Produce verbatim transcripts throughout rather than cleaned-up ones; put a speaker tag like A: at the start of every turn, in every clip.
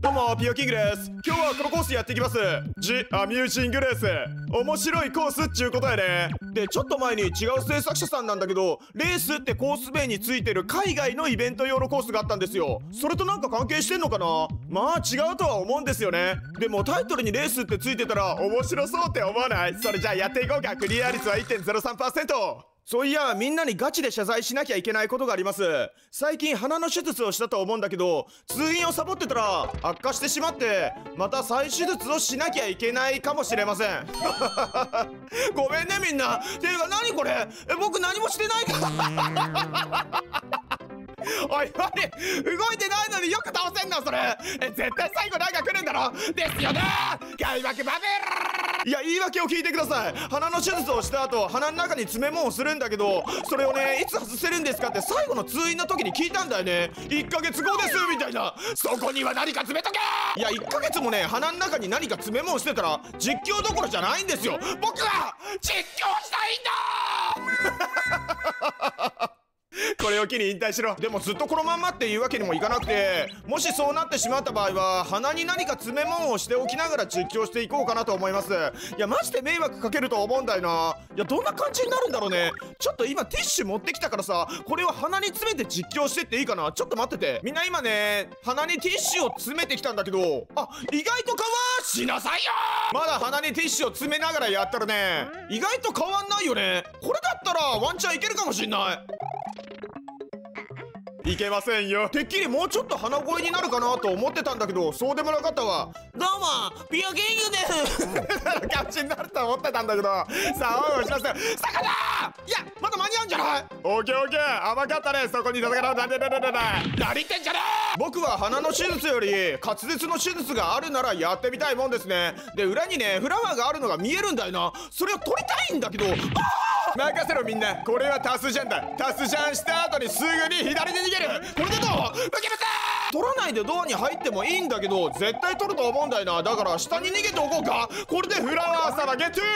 A: どうもピオキングです。今日はこのコースやっていきます。ジ・アミュージングレース。面白いコースっちゅうことやね。でちょっと前に違う制作者さんなんだけど、レースってコース名についてる海外のイベント用のコースがあったんですよ。それとなんか関係してんのかな。まあ違うとは思うんですよね。でもタイトルにレースってついてたら面白そうって思わない？それじゃあやっていこうか。クリア率は いってんゼロさんパーセント。そういやみんなにガチで謝罪しなきゃいけないことがあります。最近鼻の手術をしたと思うんだけど、通院をサボってたら悪化してしまって、また再手術をしなきゃいけないかもしれません。ごめんねみんな。ていうか何これ、え僕何もしてないからおいおい、動いてないのによく倒せんなそれ。え絶対最後なんか来るんだろ。ですよね開幕バベル。いや言い訳を聞いてください。鼻の手術をした後、鼻の中に詰め物をするんだけど、それをねいつ外せるんですかって最後の通院の時に聞いたんだよね。いっかげつごですみたいな。そこには何か詰めとけ。いやいっかげつもね鼻の中に何か詰め物してたら実況どころじゃないんですよ。僕は実況したいんだこれを機に引退しろ。でもずっとこのまんまっていうわけにもいかなくて、もしそうなってしまった場合は鼻に何か詰め物をしておきながら実況していこうかなと思います。いやマジで迷惑かけると思うんだよな。いやどんな感じになるんだろうね。ちょっと今ティッシュ持ってきたからさ、これを鼻に詰めて実況してっていいかな。ちょっと待ってて。みんな今ね鼻にティッシュを詰めてきたんだけど、あ意外と変わしなさいよ。まだ鼻にティッシュを詰めながらやったらね意外と変わんないよね。これだったらワンチャンいけるかもしんない。いけませんよ。てっきりもうちょっと鼻声になるかなと思ってたんだけど、そうでもなかったわ。どうもピオキングです感じになると思ってたんだけどさあ、おいします魚。いやまだ間に合うんじゃない？オーケーオーケー、甘かったね。そこに戦うなんでなんでなんで何言ってんじゃねえ。僕は鼻の手術より滑舌の手術があるならやってみたいもんですね。で裏にねフラワーがあるのが見えるんだよな。それを撮りたいんだけど、あ任せろみんな。これはタスジャンだ。タスジャンした後にすぐに左に逃げる。これでどう？受けません。取らないでドアに入ってもいいんだけど、絶対取ると思うんだよな。だから下に逃げておこうか。これでフラワーさばゲット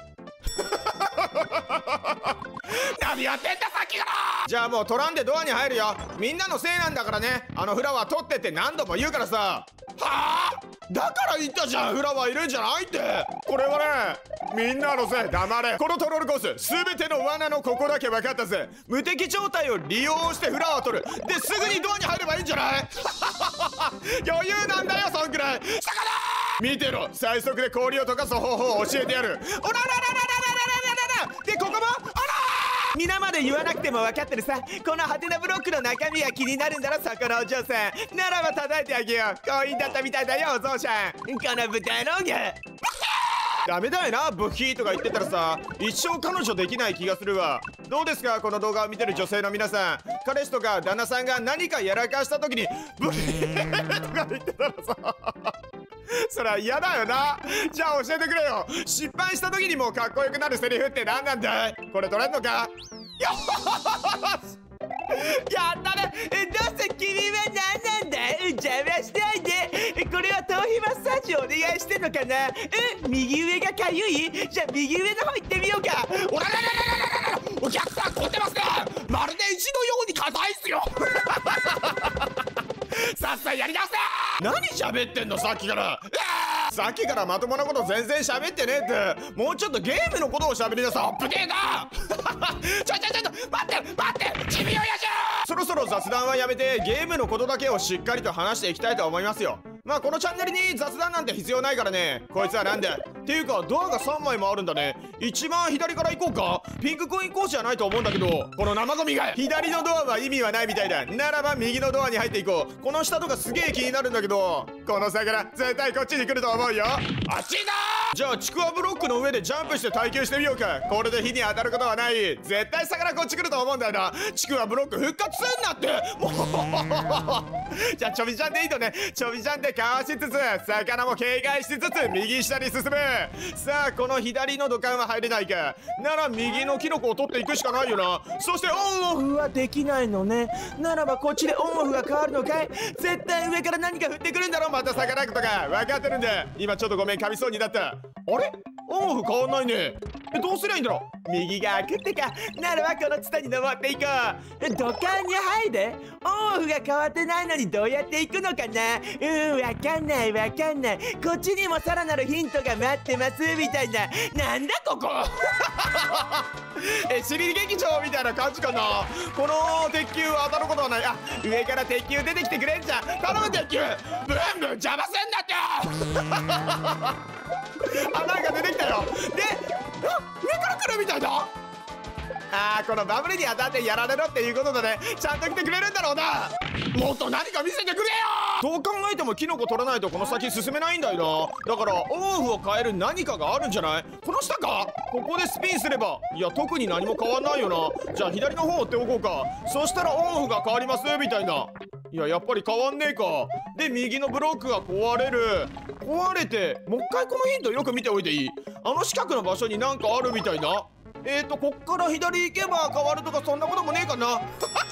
A: 何やってんださっきから。じゃあもう取らんでドアに入るよ。みんなのせいなんだからね。あのフラワー取ってって何度も言うからさ。はあだから言ったじゃん、フラワーいるんじゃないって。これはねみんなのせい。黙れ。このトロールコース全ての罠のここだけ分かったぜ。無敵状態を利用してフラワーを取る。ですぐにドアに入ればいいんじゃない余裕なんだよそんくらい。魚見てろ、最速で氷を溶かす方法を教えてやる。おららららららららららでここも皆まで言わなくても分かってるさ。このハテナブロックの中身が気になるんだろそこのお嬢さん。ならば叩いてあげよう。婚姻だったみたいだよお嬢ちゃん。この豚の毛ダメだよなブヒーとか言ってたらさ、一生彼女できない気がするわ。どうですかこの動画を見てる女性の皆さん。彼氏とか旦那さんが何かやらかした時にブヒーとか言ってたらさそりゃ嫌だよな。じゃあ教えてくれよ。失敗した時にもかっこよくなるセリフって何なんだい。これ取れんのか。よしやったね。えどうせ君は何なんだい。邪魔しないで。これは頭皮マッサージをお願いしてんのかな。うん右上がかゆい。じゃあ右上の方行ってみようか。おらららららららお客さん凝ってますね。まるで石のように硬いっすよさっさやり直せ。何喋ってんのさっきから。さっきからまともなこと全然喋ってねえって。もうちょっとゲームのことを喋りなさい。アップデートちょちょちょちょ待って待ってちびおやじゃ。そろそろ雑談はやめてゲームのことだけをしっかりと話していきたいと思いますよ。まあこのチャンネルに雑談なんて必要ないからね。こいつはなんだっていうかドアがさんまいもあるんだね。一番左から行こうか。ピンクコインコースじゃないと思うんだけど、この生ゴミが。左のドアは意味はないみたいだ。ならば右のドアに入っていこう。この下とかすげえ気になるんだけど、この魚絶対こっちに来ると思うよ。あっちだ。じゃあちくわブロックの上でジャンプして耐久してみようか。これで火に当たることはない。絶対魚こっち来ると思うんだよな。ちくわブロック復活すんなってもうじゃあちょびちゃんでいいとね。ちょびちゃんでかわしつつ魚も警戒しつつ右下に進む。さあこの左の土管は入れないか。なら右のキノコを取っていくしかないよな。そしてオンオフはできないのね。ならばこっちでオンオフが変わるのかい。絶対上から何か降ってくるんだろ。また魚とか分かってるんで。今ちょっとごめん噛みそうになった。あれオンオフ変わんないね。 え、どうすりゃいいんだろう。
B: 右が開くってか、ならばこのツタに登っていこう。土管に入る？オンオフが変わってないのにどうやって行くのかな。うん、わかんないわかんない。こっちにもさらなるヒントが待ってますみたいな。なんだここ
A: え、尻劇場みたいな感じかな。この鉄球当たることはない。あ、上から鉄球出てきてくれんじゃん。頼む鉄球、ブンブン邪魔すんなってあ、なんか出てきたよ。で、あ、上から来るみたいだ。あー、このバブルに当たってやられろっていうことだね。ちゃんと来てくれるんだろうな。もっと何か見せてくれよ。どう考えてもキノコ取らないとこの先進めないんだよな。だからオンオフを変える何かがあるんじゃない？この下か。ここでスピンすれば、いや特に何も変わんないよな。じゃあ左の方を追っておこうか。そしたらオンオフが変わりますみたいな。いややっぱり変わんねえか。で右のブロックが壊れる。壊れてもう一回このヒントよく見ておいていい？あの四角の場所になんかあるみたいな。えーとこっから左行けば変わるとかそんなこともねえかな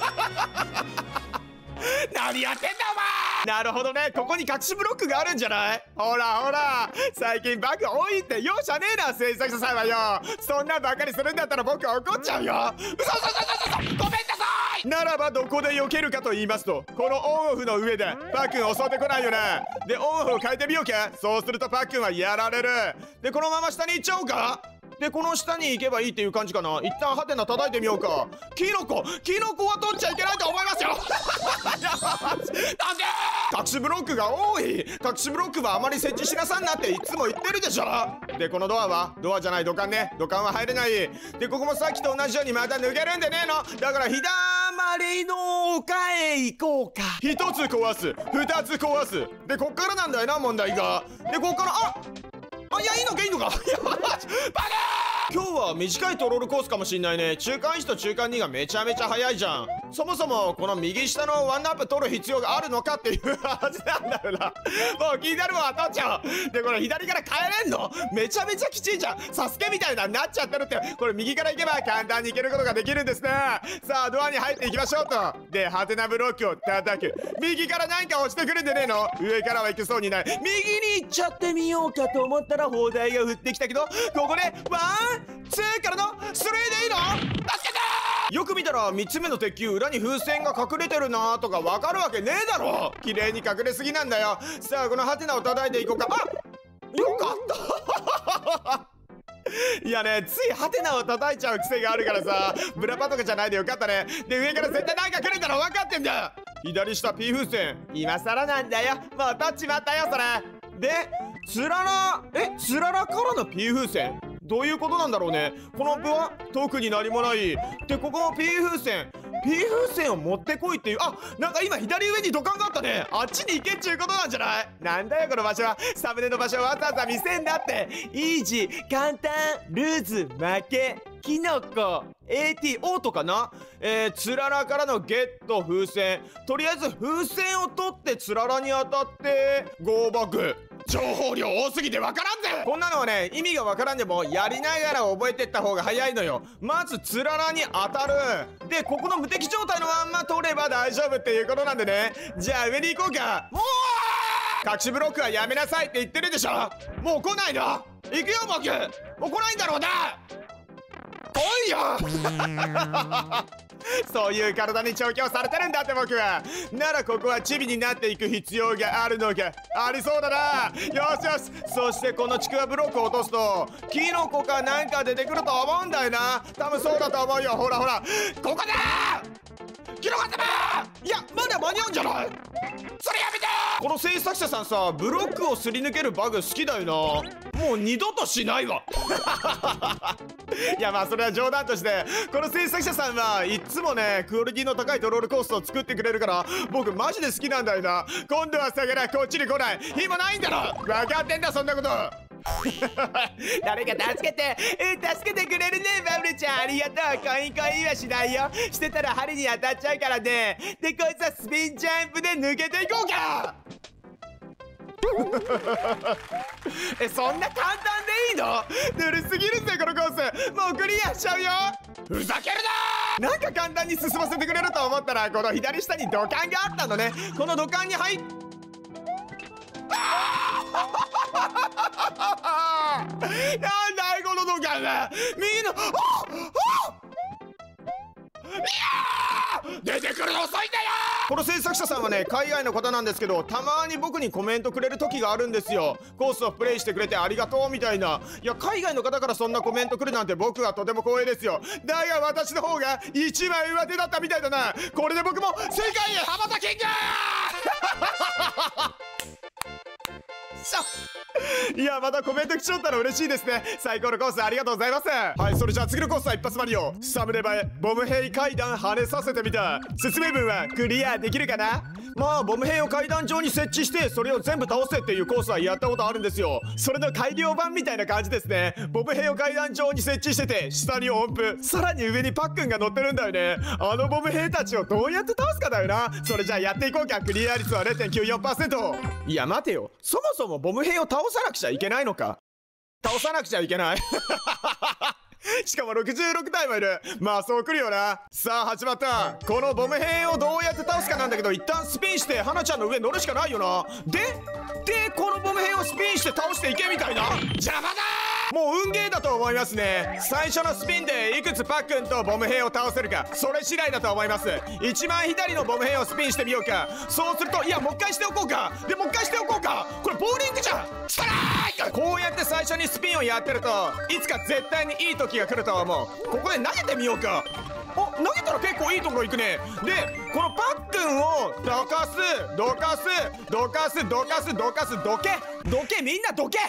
A: 何やってんだお前。なるほどね、ここに隠しブロックがあるんじゃない？ほらほら、最近バグ多いって容赦ねえな制作者さんはよ。そんなんばっかりするんだったら僕は怒っちゃうよ。うそそそそそ、ごめんなさい。ならばどこで避けるかと言いますと、このオンオフの上でパックン襲ってこないよね。でオンオフを変えてみようか。そうするとパックンはやられる。でこのまま下に行っちゃおうか。でこの下に行けばいいっていう感じかな。一旦ハテナ叩いてみようか。キノコキノコは取っちゃいけないと思いますよなんで隠しブロックが多い。隠しブロックはあまり設置しなさんなっていつも言ってるでしょ。でこのドアはドアじゃない土管ね。土管は入れない。でここもさっきと同じようにまた抜けるんでねえの。だからひだまりの丘へ行こうか。一つ壊す、二つ壊す。でこっからなんだよな問題が。でこっからああ、いやいいのかいいのかバカ今日は短いトロールコースかもしんないね。中間いちと中間にがめちゃめちゃ速いじゃん。そもそもこの右下のワンナップ取る必要があるのかっていう話なんだよな。もう気になるわ、取っちゃう。でこれ左から帰れんのめちゃめちゃきちいじゃん。サスケみたいなになっちゃってるって。これ右から行けば簡単に行けることができるんですね。さあドアに入っていきましょうと。でハテナブロックを叩く。右から何か落ちてくるんでねえの。上からは行けそうにない。右に行っちゃってみようかと思ったら砲台が降ってきたけど、ここでワンツーからのスリーでいいの？助けてー。よく見たらみっつめの鉄球裏に風船が隠れてるなーとかわかるわけねえだろ。綺麗に隠れすぎなんだよ。さあこのハテナを叩いていこうか。あ、よかったいやね、ついハテナを叩いちゃう癖があるからさ、ブラパとかじゃないでよかったね。で上から絶対なんか来るんだろ。分かってんだ。左下 P 風船今更なんだよ。もう取っちまったよそれで。つららえつららからの P 風船どういうことなんだろうね。この部は特に何もない。でここも P 風船 P 風船を持ってこいっていう。あ、なんか今左上に土管があったね。あっちに行けっちゅうことなんじゃない？なんだよこの場所は。サムネの場所をわざわざ見せんだって。イージー簡単ルーズ負けキノコ エーティー オートかな。えー、つららからのゲット風船。とりあえず風船を取ってつららに当たって合爆。情報量多すぎてわからんぜ。こんなのはね意味がわからんでもやりながら覚えてった方が早いのよ。まずつららに当たる。でここの無敵状態のまんま取れば大丈夫っていうことなんでね。じゃあ上に行こうか。もう隠しブロックはやめなさいって言ってるでしょ。もう来ないの。行くよ僕。もう来ないんだろうな。来いよそういう体に調教されてるんだって僕は。ならここはチビになっていく必要があるのか。ありそうだな。よしよし。そしてこのちくわブロックを落とすとキノコかなんか出てくると思うんだよな。多分そうだと思うよ。ほらほらここだー。キノコ様。いやまだ間に合うんじゃない？それやめて。この制作者さんさブロックをすり抜けるバグ好きだよな。もう二度としないわいやまあそれは冗談として、この制作者さんはいっつもねクオリティの高いトロールコースを作ってくれるから僕マジで好きなんだよな。今度は下がらこっちに来ない暇ないんだろ。分かってんだそんなこと誰か助けて、うん、助けてくれるねバブルちゃん。ありがとう。コインコインはしないよ。してたら針に当たっちゃうからね。でこいつはスピンジャンプで抜けていこうかえ、そんな簡単でいいの？ぬるすぎるぜこのコース。もうクリアしちゃうよ。ふざけるなー。なんか簡単に進ませてくれると思ったらこの左下に土管があったのね。この土管に入っなんだいこの土のかな。みんな、ああいやー出てくるの遅いんだよ。この制作者さんはね、海外の方なんですけど、たまに僕にコメントくれる時があるんですよ。コースをプレイしてくれてありがとうみたいな。いや、海外の方からそんなコメント来るなんて僕はとても光栄ですよ。だが私の方が一枚上手だったみたいだな。これで僕も世界へ羽ばたキングいや、またコメント来ちゃったら嬉しいですね。最高のコースありがとうございます。はい、それじゃあ次のコースは一発マリオサムネ映えボム兵階段跳ねさせてみた。説明文はクリアできるかな。まあボム兵を階段上に設置してそれを全部倒せっていうコースはやったことあるんですよ。それの改良版みたいな感じですね。ボム兵を階段上に設置してて下に音符、さらに上にパックンが乗ってるんだよね。あのボム兵たちをどうやって倒すかだよな。それじゃあやっていこうか。クリア率は れいてんきゅうよんパーセント。 いや待てよ、そもそもボム兵を倒さなくちゃいけないのか。倒さなくちゃいけないしかもろくじゅうろくたいもいる。まあそう来るよな。さあ始まった。このボム兵をどうやって倒すかなんだけど、一旦スピンして花ちゃんの上乗るしかないよな。ででこのボム兵をスピンして倒していけみたいな。邪魔だー。もう運ゲーだと思いますね。最初のスピンでいくつパックンとボム兵を倒せるか、それ次第だと思います。一番左のボム兵をスピンしてみようか。そうすると、いやもう一回しておこうか。でもう一回しておこうか。これボーリングじゃん。ストライク。こうやって最初にスピンをやってるといつか絶対にいい時が来ると思う。ここで投げてみようか。お、投げたら結構いいところ行くね。でこのパックンをどかすどかすどかすどかすどかすどけどけ、みんなどけ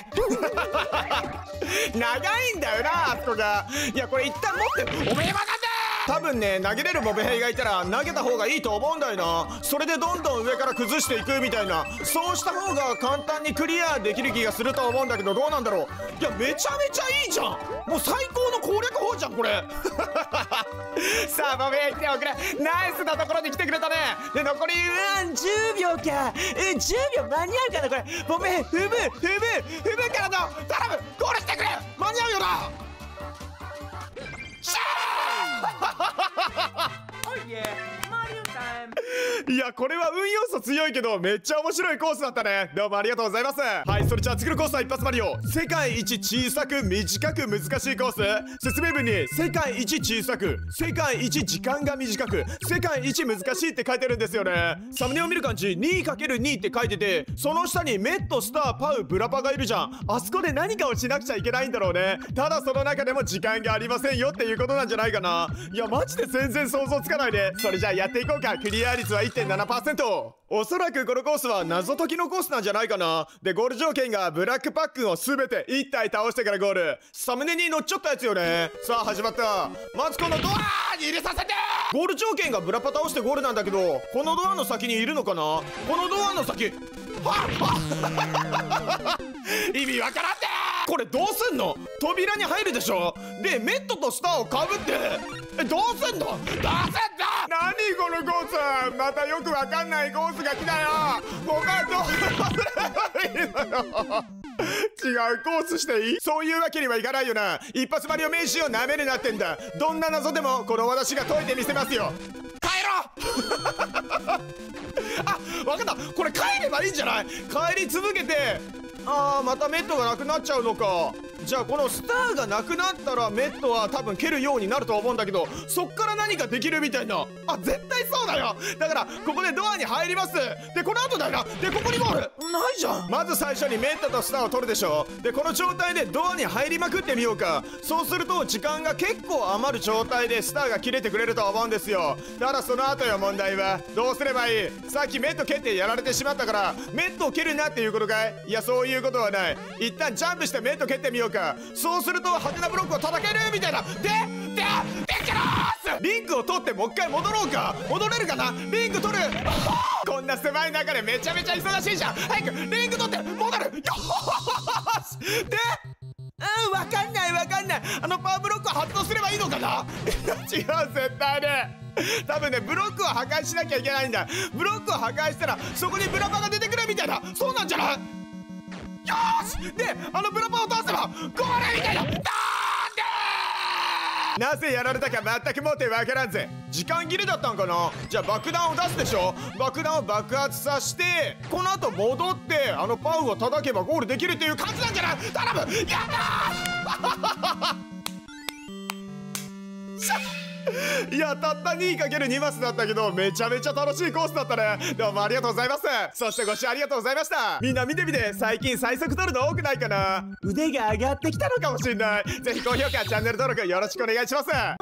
A: 長いんだよなあそこが。いやこれ一旦持って、おめえはなんだ。多分ね、投げれるボム兵がいたら投げた方がいいと思うんだよな。それでどんどん上から崩していくみたいな。そうした方が簡単にクリアできる気がすると思うんだけど、どうなんだろう。いやめちゃめちゃいいじゃん。もう最高の攻略法じゃんこれさあボム兵来ておくれ。ナイスなところに来てくれたね。で残り
B: うんじゅうびょうか。えじゅうびょう間に合うかなこれ。ボム兵踏む踏む踏むからの頼む、ゴールしてくれ。間に合うよな。シャー
A: いやこれは運要素強いけどめっちゃ面白いコースだったね。どうもありがとうございます。はい、それじゃあ次のコースは一発マリオ世界一小さく短く難しいコース。説明文に世界一小さく世界一時間が短く世界一難しいって書いてるんですよね。サムネを見る感じ にかけるに って書いてて、その下にメットスターパウブラパがいるじゃん。あそこで何かをしなくちゃいけないんだろうね。ただその中でも時間がありませんよっていうことなんじゃないかな。いやマジで全然想像つかないね。それじゃあやっていこうか。クリア率は いってんななパーセント。 おそらくこのコースは謎解きのコースなんじゃないかな。でゴール条件がブラックパックンを全ていち体倒してからゴール。サムネに乗っちゃったやつよね。さあ始まった。まずこのドアに入れさせて。ゴール条件がブラパ倒してゴールなんだけど、このドアの先にいるのかな。このドアの先はっ意味わからんね。これどうすんの。扉に入るでしょ。でメットとスターをかぶってえどうすんの。どうすんだ。何このコース。またよくわかんないコースが来たよ。他どうすればいいのよ。違うコースしていい。そういうわけにはいかないよな。一発マリオ名刺をなめるなってんだ。どんな謎でもこの私が解いてみせますよ。帰ろうあ、わかった。これ帰ればいいんじゃない。帰り続けて。あーまたメットがなくなっちゃうのか。じゃあこのスターがなくなったらメットは多分蹴るようになると思うんだけど、そっから何かできるみたいな。あ絶対そうだよ。だからここでドアに入ります。でこの後だよな。でここにゴールないじゃん。まず最初にメットとスターを取るでしょ。でこの状態でドアに入りまくってみようか。そうすると時間が結構余る状態でスターが切れてくれると思うんですよ。ただその後よ問題は。どうすればいい。さっきメット蹴ってやられてしまったからメットを蹴るなっていうことかい。いやそういうことはない。一旦ジャンプしてメット蹴ってみようか。そうするとハテナブロックを叩けるみたいな。ででできますリンクを取ってもう一回戻ろうか。戻れるかな。リンク取るこんな狭い中でめちゃめちゃ忙しいじゃん。早くリンク取って戻るよしで
B: うんわかんないわかんない。
A: あのパワーブロックを発動すればいいのかな違う絶対ね。多分ねブロックを破壊しなきゃいけないんだ。ブロックを破壊したらそこにブラパが出てくるみたいな。そうなんじゃない。よーしであのブラパを倒せばゴールみたいな。なんでなぜやられたか全くもってわからんぜ。時間切れだったんかな。じゃあ爆弾を出すでしょ。爆弾を爆発させてこの後戻ってあのパウを叩けばゴールできるっていう感じなんじゃない。頼むやったーいや、たった にかけるに マスだったけど、めちゃめちゃ楽しいコースだったね。どうもありがとうございます。そしてご視聴ありがとうございました。みんな見てみて、最近最速取るの多くないかな。腕が上がってきたのかもしんない。ぜひ高評価、チャンネル登録よろしくお願いします。